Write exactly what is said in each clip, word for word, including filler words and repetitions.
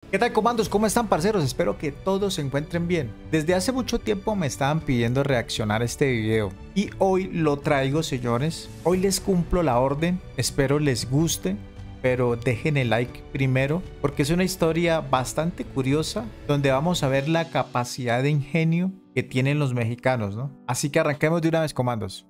¿Qué tal, comandos? ¿Cómo están, parceros? Espero que todos se encuentren bien. Desde hace mucho tiempo me estaban pidiendo reaccionar a este video y hoy lo traigo, señores. Hoy les cumplo la orden, espero les guste, pero dejen el like primero porque es una historia bastante curiosa donde vamos a ver la capacidad de ingenio que tienen los mexicanos, ¿no? Así que arranquemos de una vez, comandos.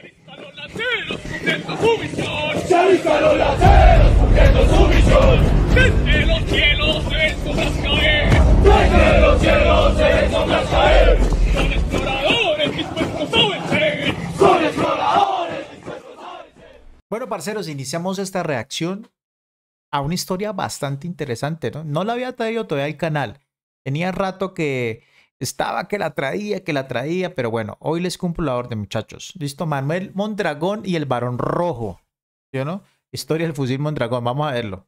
¡Se avistan los lanceros cumpliendo su misión! ¡Desde los cielos se ven sombras caer! ¡Desde los cielos se ven sombras caer! ¡Son exploradores dispuestos a vencer! ¡Son exploradores dispuestos a vencer! Bueno, parceros, iniciamos esta reacción a una historia bastante interesante, ¿no? No la había traído todavía al canal. Tenía rato que estaba que la traía, que la traía, pero bueno, hoy les cumplo la orden, muchachos. Listo, Manuel Mondragón y el Barón Rojo. ¿Sí o no? Historia del fusil Mondragón, vamos a verlo.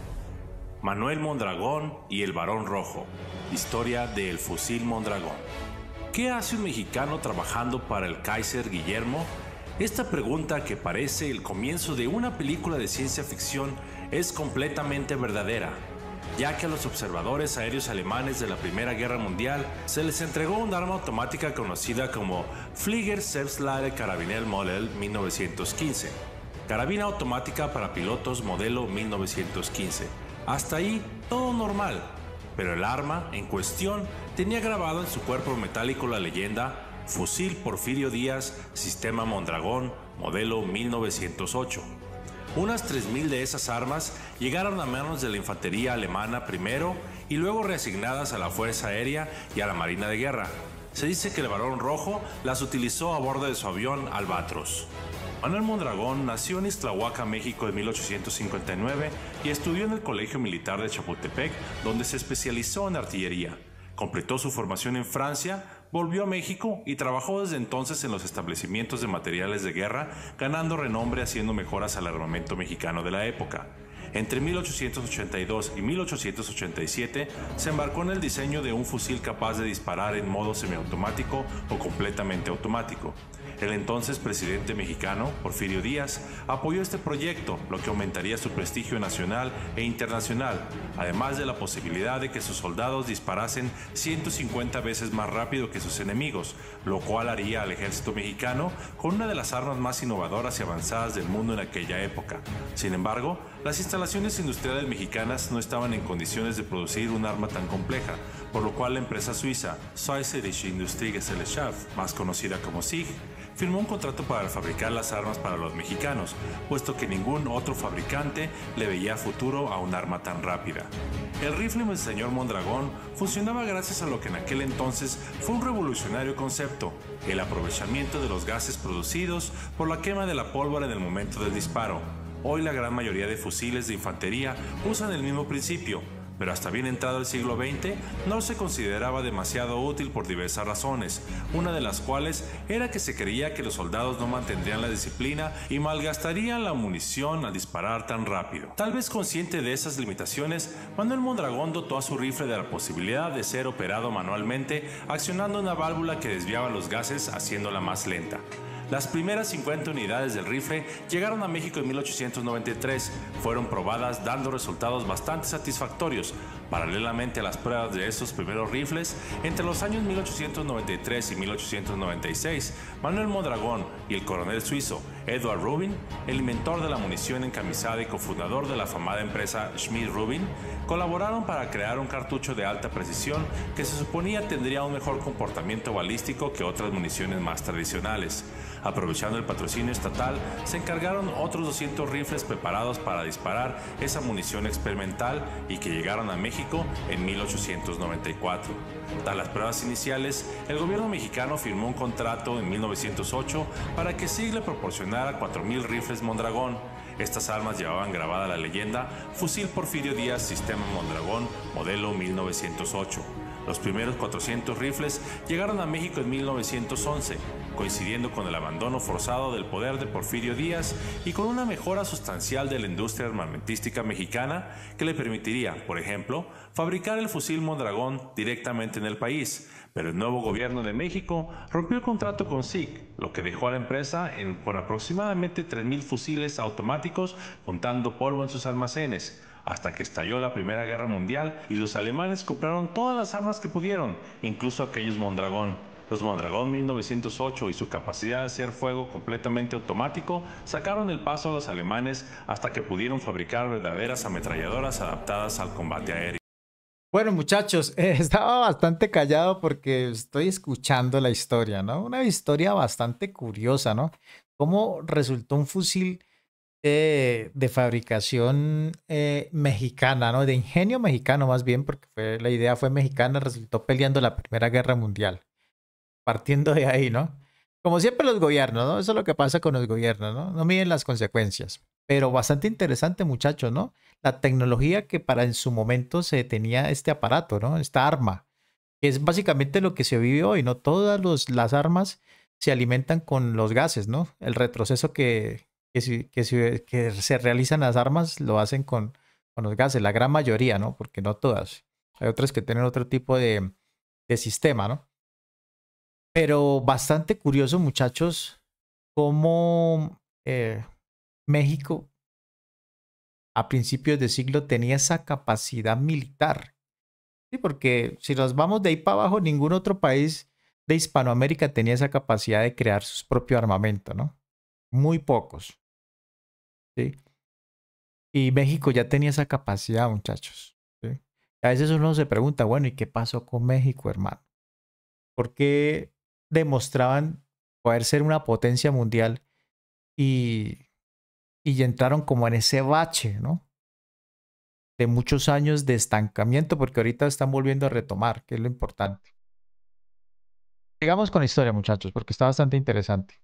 Manuel Mondragón y el Barón Rojo. Historia del fusil Mondragón. ¿Qué hace un mexicano trabajando para el Kaiser Guillermo? Esta pregunta, que parece el comienzo de una película de ciencia ficción, es completamente verdadera, ya que a los observadores aéreos alemanes de la Primera Guerra Mundial se les entregó un arma automática conocida como Flieger Selbstladende Karabiner Modell mil novecientos quince, carabina automática para pilotos modelo mil novecientos quince. Hasta ahí todo normal, pero el arma en cuestión tenía grabado en su cuerpo metálico la leyenda Fusil Porfirio Díaz Sistema Mondragón modelo mil novecientos ocho. Unas tres mil de esas armas llegaron a manos de la infantería alemana primero y luego reasignadas a la Fuerza Aérea y a la Marina de Guerra. Se dice que el Barón Rojo las utilizó a bordo de su avión Albatros. Manuel Mondragón nació en Ixtlahuaca, México, en mil ochocientos cincuenta y nueve y estudió en el Colegio Militar de Chapultepec, donde se especializó en artillería. Completó su formación en Francia, volvió a México y trabajó desde entonces en los establecimientos de materiales de guerra, ganando renombre haciendo mejoras al armamento mexicano de la época. Entre mil ochocientos ochenta y dos y mil ochocientos ochenta y siete se embarcó en el diseño de un fusil capaz de disparar en modo semiautomático o completamente automático. El entonces presidente mexicano, Porfirio Díaz, apoyó este proyecto, lo que aumentaría su prestigio nacional e internacional, además de la posibilidad de que sus soldados disparasen ciento cincuenta veces más rápido que sus enemigos, lo cual haría al ejército mexicano con una de las armas más innovadoras y avanzadas del mundo en aquella época. Sin embargo, las instalaciones industriales mexicanas no estaban en condiciones de producir un arma tan compleja, por lo cual la empresa suiza Schweizerische Industriegesellschaft, más conocida como S I G, firmó un contrato para fabricar las armas para los mexicanos, puesto que ningún otro fabricante le veía futuro a un arma tan rápida. El rifle del señor Mondragón funcionaba gracias a lo que en aquel entonces fue un revolucionario concepto: el aprovechamiento de los gases producidos por la quema de la pólvora en el momento del disparo. Hoy la gran mayoría de fusiles de infantería usan el mismo principio, pero hasta bien entrado el siglo veinte no se consideraba demasiado útil por diversas razones, una de las cuales era que se creía que los soldados no mantendrían la disciplina y malgastarían la munición al disparar tan rápido. Tal vez consciente de esas limitaciones, Manuel Mondragón dotó a su rifle de la posibilidad de ser operado manualmente, accionando una válvula que desviaba los gases haciéndola más lenta. Las primeras cincuenta unidades del rifle llegaron a México en mil ochocientos noventa y tres, fueron probadas dando resultados bastante satisfactorios. Paralelamente a las pruebas de estos primeros rifles, entre los años mil ochocientos noventa y tres y mil ochocientos noventa y seis, Manuel Mondragón y el coronel suizo Edward Rubin, el inventor de la munición encamisada y cofundador de la afamada empresa Schmidt-Rubin, colaboraron para crear un cartucho de alta precisión que se suponía tendría un mejor comportamiento balístico que otras municiones más tradicionales. Aprovechando el patrocinio estatal, se encargaron otros doscientos rifles preparados para disparar esa munición experimental y que llegaron a México en mil ochocientos noventa y cuatro. Tras las pruebas iniciales, el gobierno mexicano firmó un contrato en mil novecientos ocho para que S I G le proporcionara cuatro mil rifles Mondragón. Estas armas llevaban grabada la leyenda Fusil Porfirio Díaz Sistema Mondragón modelo mil novecientos ocho. Los primeros cuatrocientos rifles llegaron a México en mil novecientos once, coincidiendo con el abandono forzado del poder de Porfirio Díaz y con una mejora sustancial de la industria armamentística mexicana que le permitiría, por ejemplo, fabricar el fusil Mondragón directamente en el país. Pero el nuevo gobierno de México rompió el contrato con S I G, lo que dejó a la empresa en, con aproximadamente tres mil fusiles automáticos juntando polvo en sus almacenes. hasta que estalló la Primera Guerra Mundial y los alemanes compraron todas las armas que pudieron, incluso aquellos Mondragón. Los Mondragón mil novecientos ocho y su capacidad de hacer fuego completamente automático sacaron el paso a los alemanes hasta que pudieron fabricar verdaderas ametralladoras adaptadas al combate aéreo. Bueno, muchachos, eh, estaba bastante callado porque estoy escuchando la historia, ¿no? Una historia bastante curiosa, ¿no? Cómo resultó un fusil eh, de fabricación eh, mexicana, ¿no? De ingenio mexicano más bien, porque fue, la idea fue mexicana, resultó peleando la Primera Guerra Mundial. Partiendo de ahí, ¿no? Como siempre los gobiernos, ¿no? Eso es lo que pasa con los gobiernos, ¿no? No miden las consecuencias. Pero bastante interesante, muchachos, ¿no? La tecnología que para en su momento se tenía este aparato, ¿no? Esta arma, que es básicamente lo que se vive hoy, ¿no? Todas los, las armas se alimentan con los gases, ¿no? El retroceso que, que, si- que, si- que se realizan las armas lo hacen con, con los gases, la gran mayoría, ¿no? Porque no todas. Hay otras que tienen otro tipo de, de sistema, ¿no? Pero bastante curioso, muchachos, cómo eh, México a principios de siglo tenía esa capacidad militar. Sí, porque si nos vamos de ahí para abajo, ningún otro país de Hispanoamérica tenía esa capacidad de crear su propio armamento, ¿no? Muy pocos, ¿sí? Y México ya tenía esa capacidad, muchachos, ¿sí? A veces uno se pregunta, bueno, ¿y qué pasó con México, hermano? ¿Por qué demostraban poder ser una potencia mundial y, y ya entraron como en ese bache, ¿no? De muchos años de estancamiento, porque ahorita están volviendo a retomar, que es lo importante. Sigamos con la historia, muchachos, porque está bastante interesante.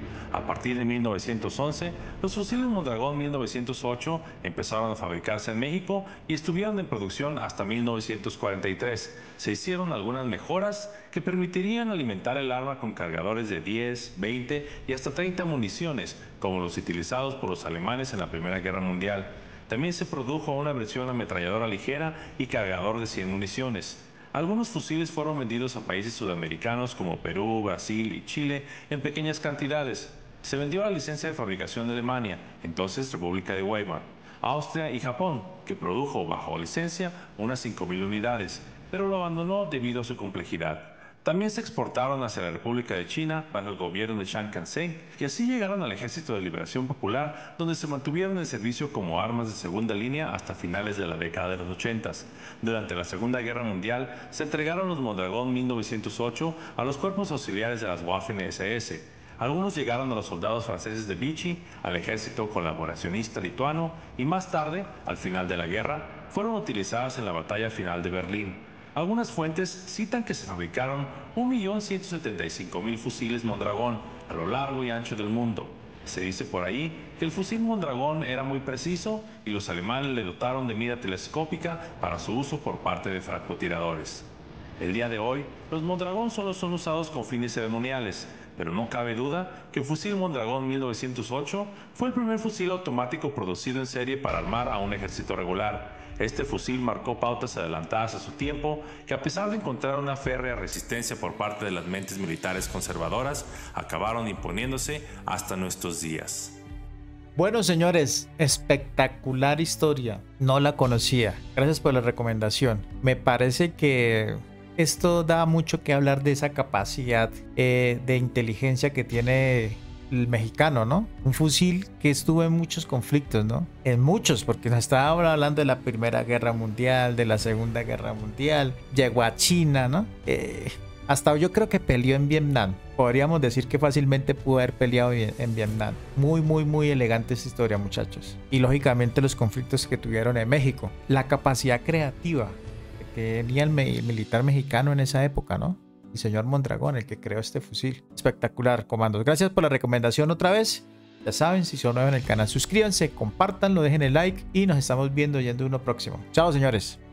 A partir de mil novecientos once, los fusiles Mondragón mil novecientos ocho empezaron a fabricarse en México y estuvieron en producción hasta mil novecientos cuarenta y tres. Se hicieron algunas mejoras que permitirían alimentar el arma con cargadores de diez, veinte y hasta treinta municiones, como los utilizados por los alemanes en la Primera Guerra Mundial. También se produjo una versión ametralladora ligera y cargador de cien municiones. Algunos fusiles fueron vendidos a países sudamericanos como Perú, Brasil y Chile en pequeñas cantidades. Se vendió la licencia de fabricación de Alemania, entonces República de Weimar, Austria y Japón, que produjo bajo licencia unas cinco mil unidades, pero lo abandonó debido a su complejidad. También se exportaron hacia la República de China bajo el gobierno de Chiang Kai-shek y así llegaron al Ejército de Liberación Popular, donde se mantuvieron en servicio como armas de segunda línea hasta finales de la década de los ochentas. Durante la Segunda Guerra Mundial se entregaron los Mondragón mil novecientos ocho a los cuerpos auxiliares de las Waffen ese ese. Algunos llegaron a los soldados franceses de Vichy, al ejército colaboracionista lituano y más tarde, al final de la guerra, fueron utilizadas en la batalla final de Berlín. Algunas fuentes citan que se fabricaron un millón ciento setenta y cinco mil fusiles Mondragón a lo largo y ancho del mundo. Se dice por ahí que el fusil Mondragón era muy preciso y los alemanes le dotaron de mira telescópica para su uso por parte de francotiradores. El día de hoy, los Mondragón solo son usados con fines ceremoniales, pero no cabe duda que el fusil Mondragón mil novecientos ocho fue el primer fusil automático producido en serie para armar a un ejército regular. Este fusil marcó pautas adelantadas a su tiempo que, a pesar de encontrar una férrea resistencia por parte de las mentes militares conservadoras, acabaron imponiéndose hasta nuestros días. Bueno, señores, espectacular historia. No la conocía. Gracias por la recomendación. Me parece que esto da mucho que hablar de esa capacidad eh, de inteligencia que tiene el mexicano, ¿no? Un fusil que estuvo en muchos conflictos, ¿no? En muchos, porque nos estaba hablando de la Primera Guerra Mundial, de la Segunda Guerra Mundial, llegó a China, ¿no? Eh, hasta yo creo que peleó en Vietnam. Podríamos decir que fácilmente pudo haber peleado en Vietnam. Muy, muy, muy elegante esta historia, muchachos. Y lógicamente los conflictos que tuvieron en México. La capacidad creativa que tenía el militar mexicano en esa época, ¿no? El señor Mondragón, el que creó este fusil. Espectacular, comandos. Gracias por la recomendación otra vez. Ya saben, si son nuevos en el canal, suscríbanse, compártanlo, dejen el like y nos estamos viendo yendo uno próximo. Chao, señores.